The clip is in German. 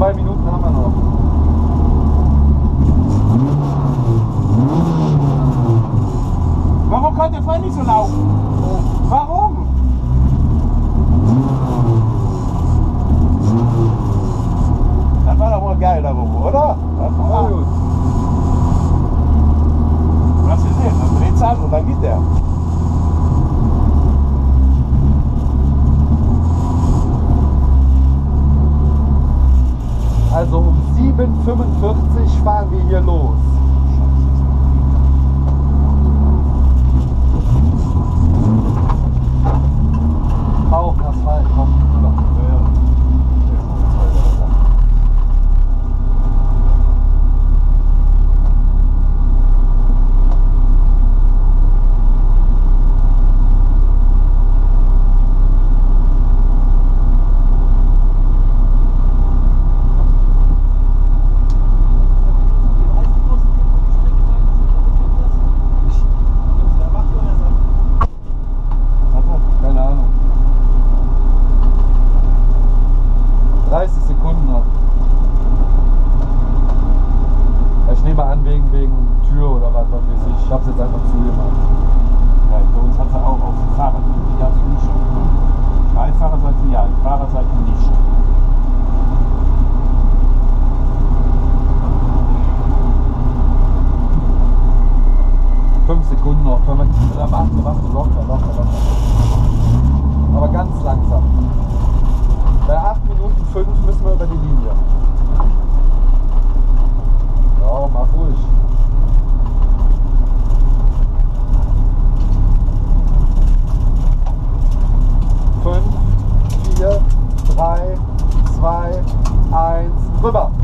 2 Minuten haben wir noch. Warum konnte vorhin nicht so laufen? Warum? Das war doch wohl geil da oben, oder? Das war gut. Du hast gesehen, dann dreht's an und dann geht der. Also um 7:45 fahren wir hier los. Auch Asphalt, komm rüber. Keine Ahnung. 30 Sekunden noch. Ich nehme an, wegen Tür oder was weiß ich. Ich habe es jetzt einfach zugemacht. Ja, bei uns hat er auch auf dem Fahrrad. Ja, das ist schon. Beifahrersseite ja, Fahrerseite nicht. Sekunden noch. Können wir machen, locker. Aber ganz langsam. Bei 8 Minuten 5 müssen wir über die Linie. Ja, mach ruhig. 5, 4, 3, 2, 1, rüber.